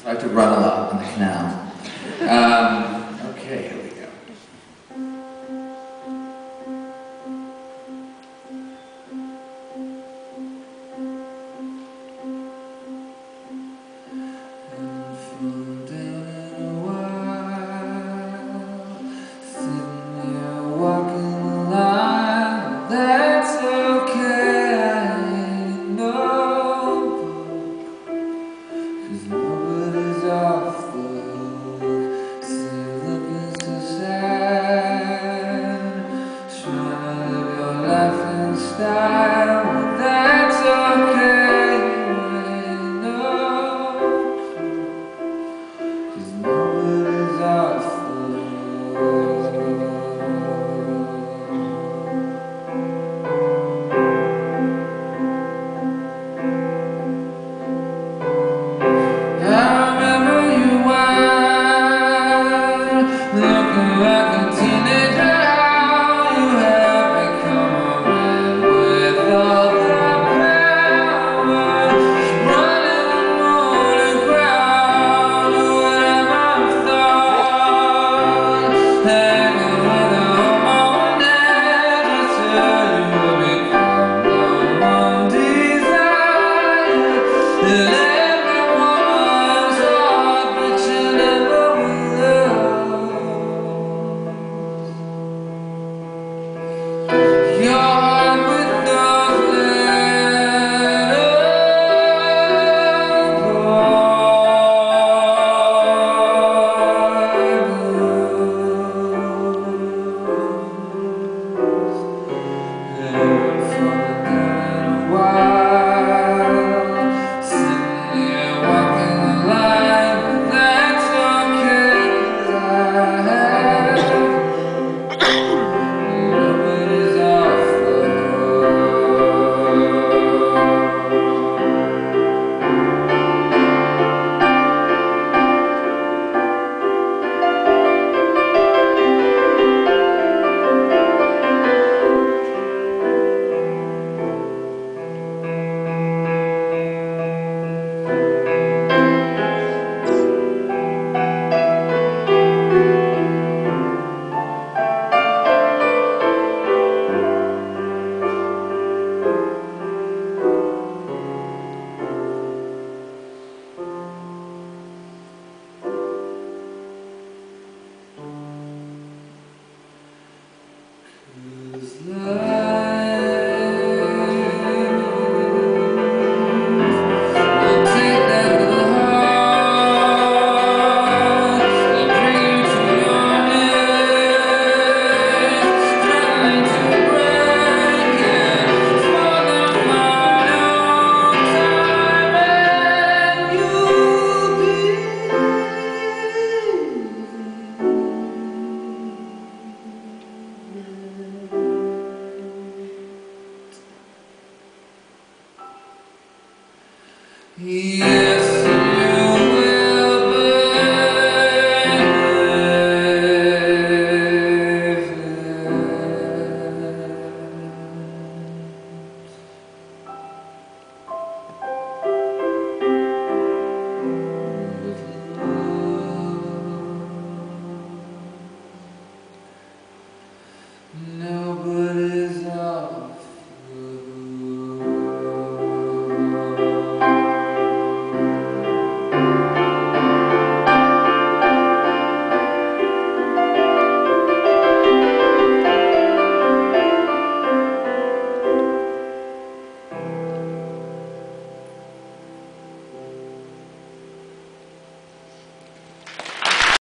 So I have to run a lot on the canal. Okay, here we go. Walking the line, that's okay, I ain't no book, 'cause nobody's off the hook. See you looking so sad, trying to live your life in style, but that's okay, you ain't no book, 'cause nobody's off the hook. Love